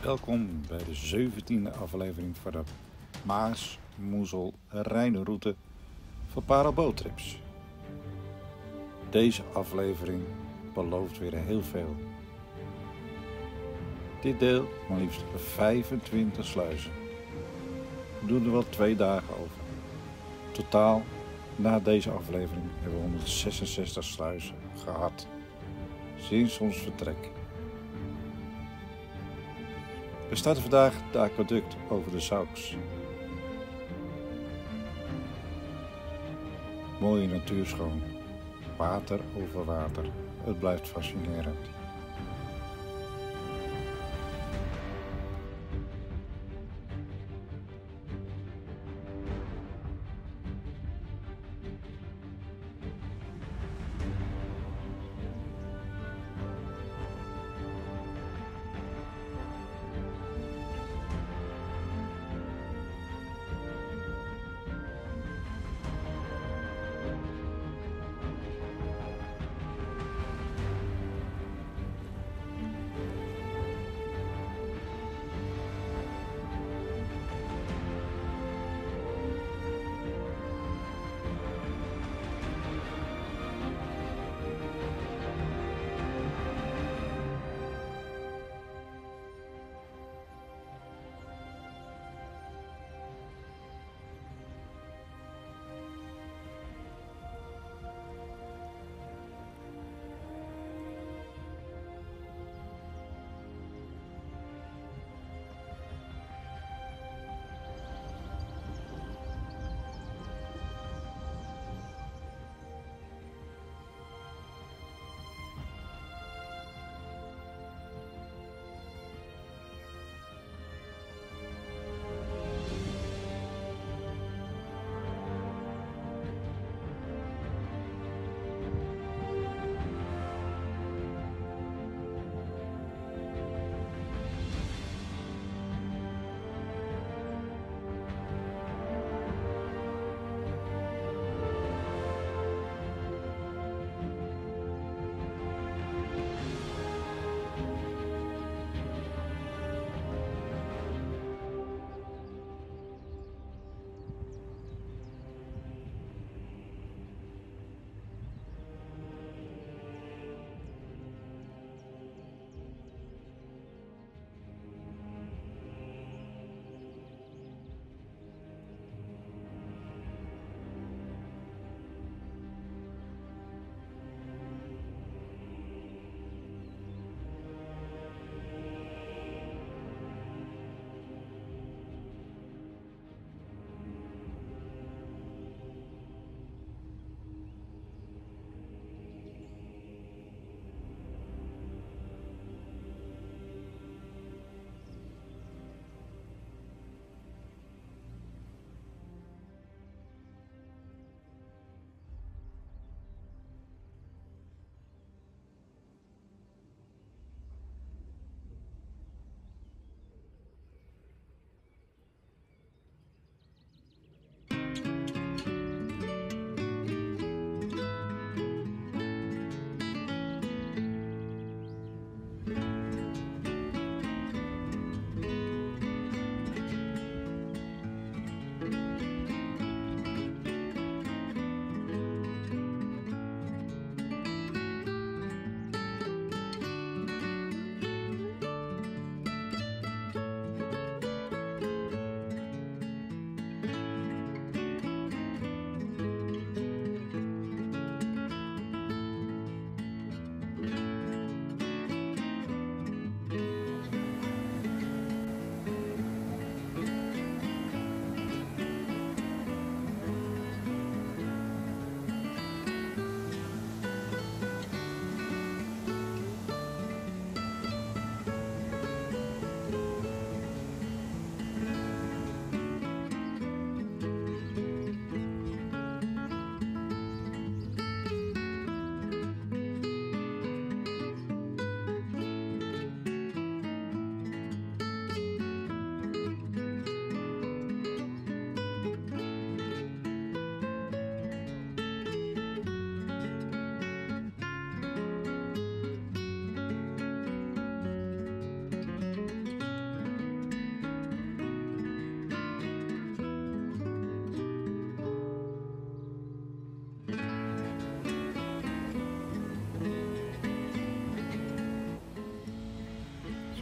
Welkom bij de 17e aflevering van de Maas-Moezel-Rijnroute voor Paraboottrips. Deze aflevering belooft weer heel veel. Dit deel maar liefst 25 sluizen. We doen er wel 2 dagen over. Totaal, na deze aflevering, hebben we 166 sluizen gehad. Sinds ons vertrek. We starten vandaag de aquaduct over de Sauks. Mooie natuurschoon. Water over water. Het blijft fascinerend.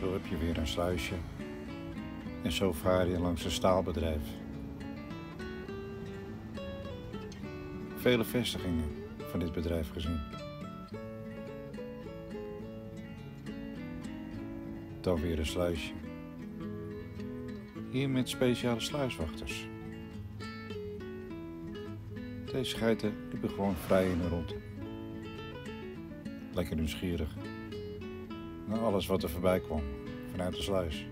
Zo heb je weer een sluisje en zo vaar je langs een staalbedrijf. Vele vestigingen van dit bedrijf gezien. Dan weer een sluisje. Hier met speciale sluiswachters. Deze geiten liepen gewoon vrij in de rond. Lekker nieuwsgierig naar alles wat er voorbij kwam vanuit de sluis.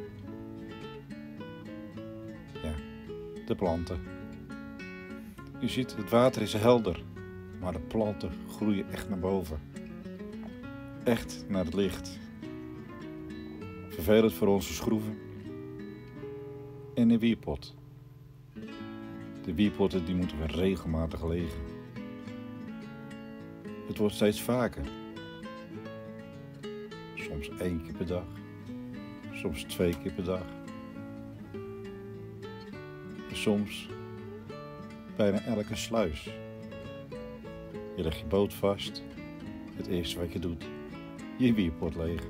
Ja, de planten. Je ziet, het water is helder, maar de planten groeien echt naar boven. Echt naar het licht. Vervelend voor onze schroeven. En de wierpot. De wierpotten die moeten we regelmatig legen. Het wordt steeds vaker. Soms 1 keer per dag. Soms 2 keer per dag. En soms bijna elke sluis. Je legt je boot vast. Het eerste wat je doet, je wierpot leeg.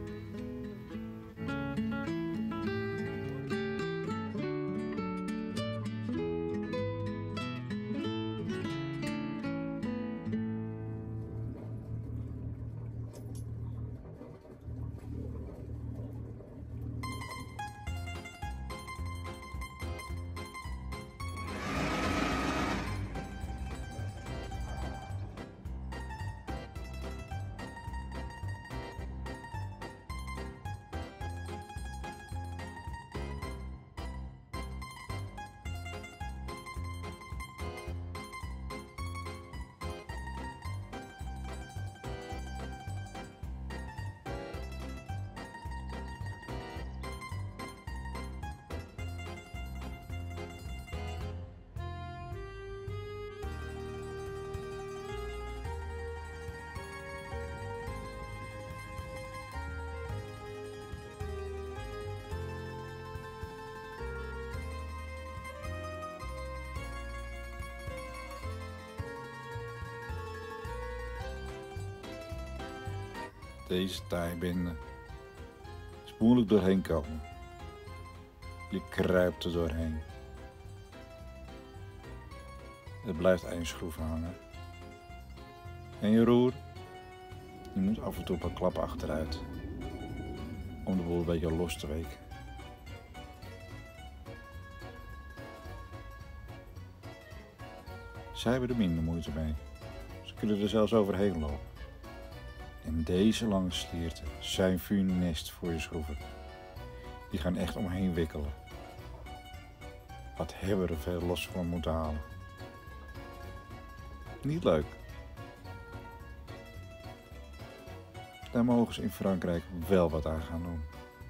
Deze taaibende is moeilijk doorheen komen. Je kruipt er doorheen. Het blijft aan je schroeven hangen. En je roer, je moet af en toe een klap achteruit. Om de boel een beetje los te weken. Zij hebben er minder moeite mee. Ze kunnen er zelfs overheen lopen. En deze lange slierten zijn funest voor je schroeven. Die gaan echt omheen wikkelen. Wat hebben we er veel los van moeten halen. Niet leuk. Daar mogen ze in Frankrijk wel wat aan gaan doen.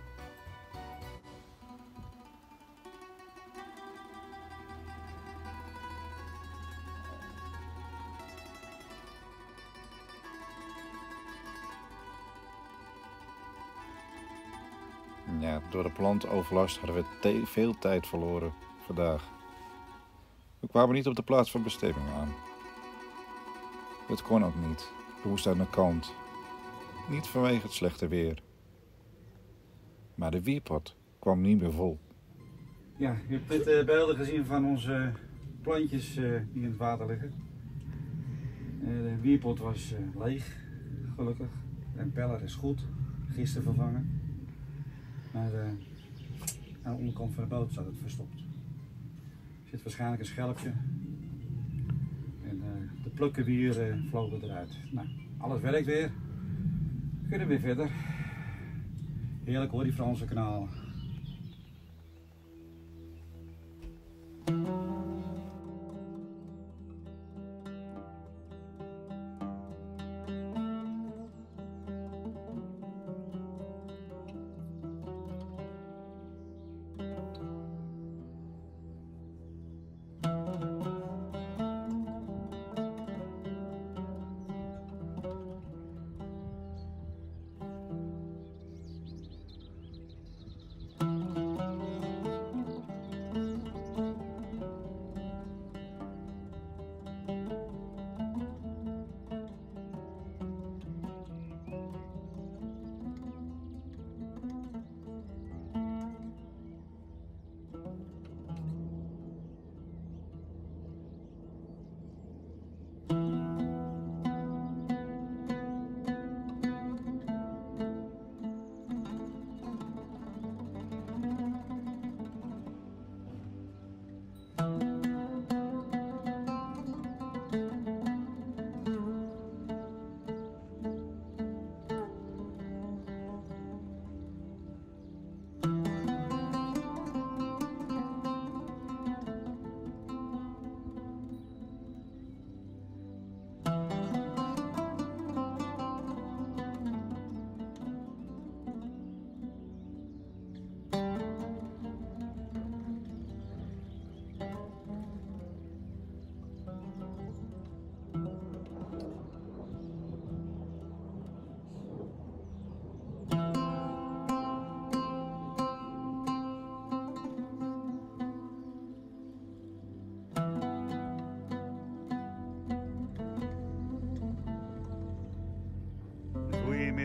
Ja, door de plantenoverlast hadden we veel tijd verloren vandaag. We kwamen niet op de plaats van bestemming aan. Het kon ook niet. We moesten aan de kant. Niet vanwege het slechte weer. Maar de wierpot kwam niet meer vol. Ja, je hebt net beelden gezien van onze plantjes die in het water liggen. De wierpot was leeg, gelukkig. De impeller is goed, gisteren vervangen. Maar aan de onderkant van de boot staat het verstopt. Er zit waarschijnlijk een schelpje. En de plukkenwier vlogen eruit. Nou, alles werkt weer. We kunnen weer verder. Heerlijk hoor, die Franse kanalen.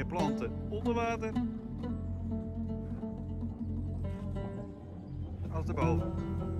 planten onder water als erboven.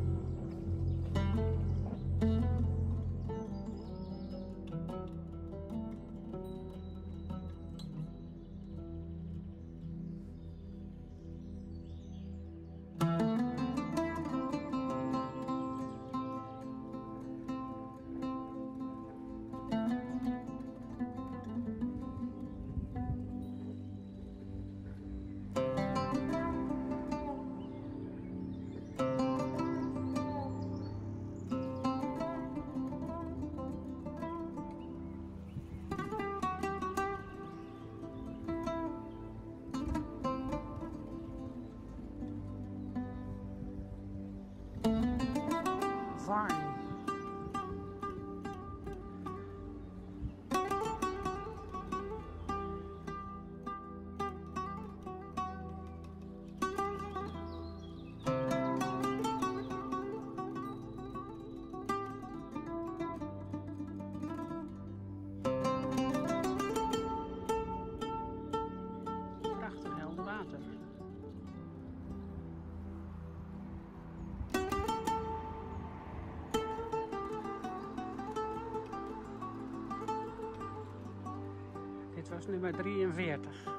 Varn. Prachtig helder water. Dit was nummer 43.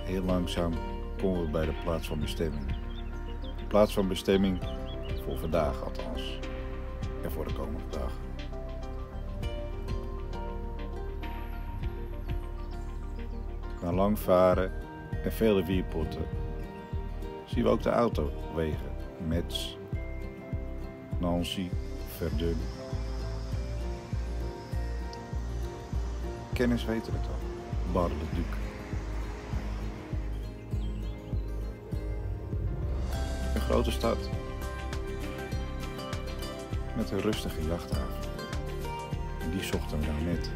heel langzaam komen we bij de plaats van bestemming. De plaats van bestemming voor vandaag althans. En voor de komende dagen. Na lang varen en vele wierpotten zien we ook de autowegen. Metz, Nancy, Verdun. Kenners weten het al. Bar-le-Duc. Een grote stad. Met een rustige jachthaven. En die zochten we nou net.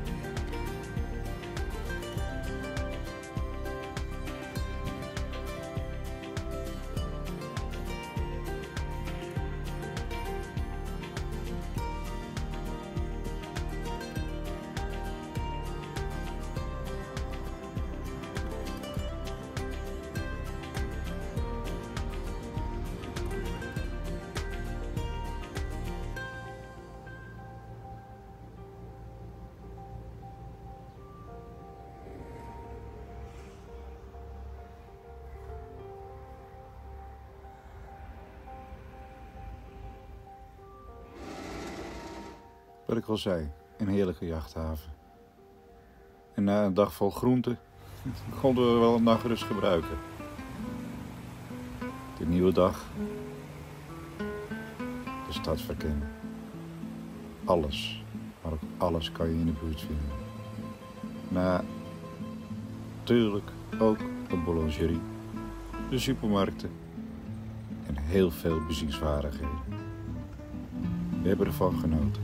Wat ik al zei, een heerlijke jachthaven. En na een dag vol groenten konden we wel een nachtrust gebruiken. De nieuwe dag. De stad verkennen. Alles, maar ook alles kan je in de buurt vinden. Natuurlijk ook een boulangerie, de supermarkten en heel veel bezienswaardigheden. We hebben ervan genoten.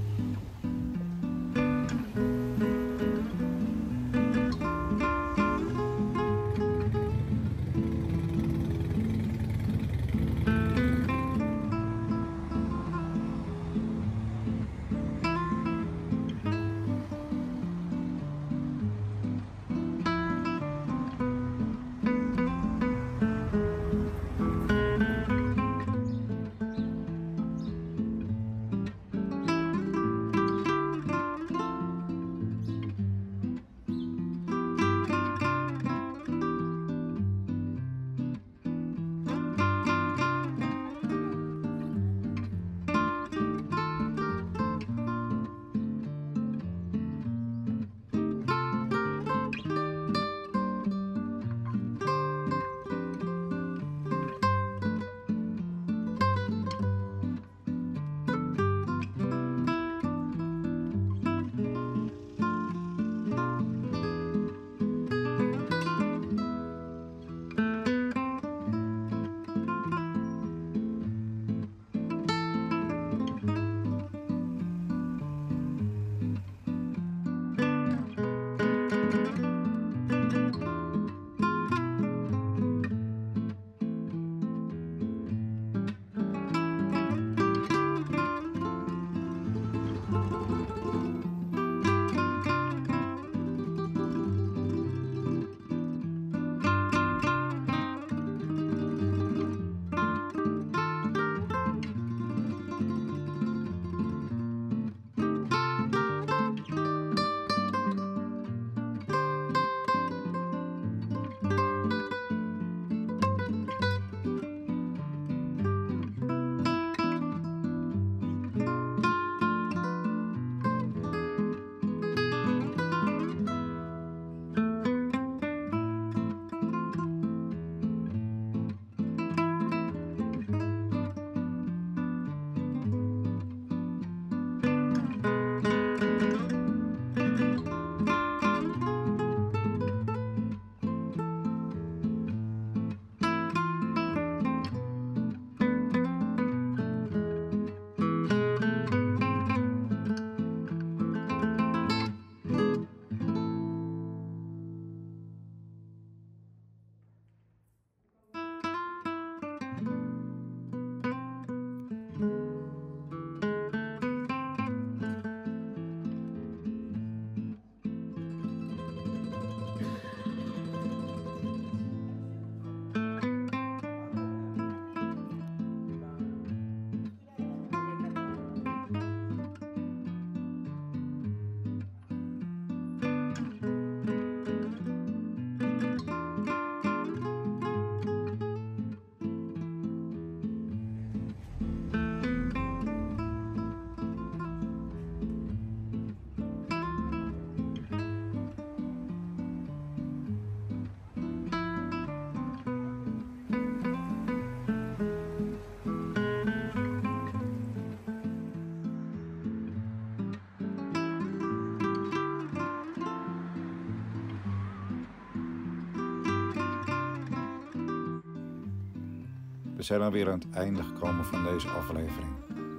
We zijn alweer aan het einde gekomen van deze aflevering.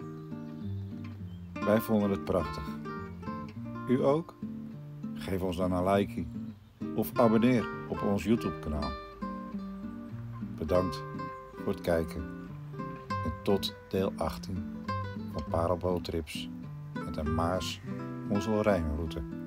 Wij vonden het prachtig. U ook? Geef ons dan een like of abonneer op ons YouTube kanaal. Bedankt voor het kijken en tot deel 18 van Parelboottrips met een Maas-Moezel-Rijnroute.